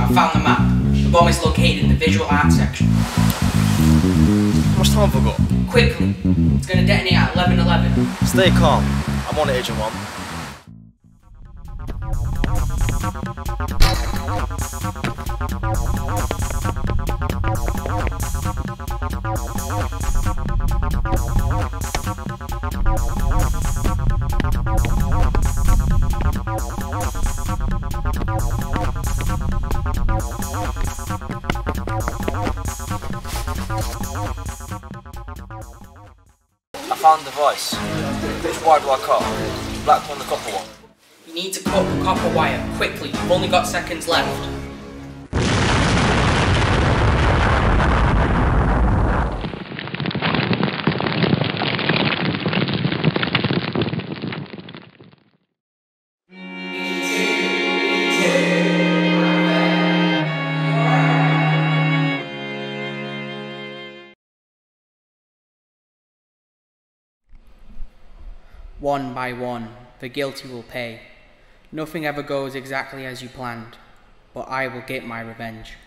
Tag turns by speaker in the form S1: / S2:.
S1: I found the map. The bomb is located in the visual arts section.
S2: How much time have I got?
S1: Quickly. It's going to detonate at 11:11.
S2: Stay calm. I'm on it, Agent 1. I found the device. Which wire do I cut? Black one, the copper one.
S1: You need to cut the copper wire. Quickly. You've only got seconds left. One by one, the guilty will pay. Nothing ever goes exactly as you planned, but I will get my revenge.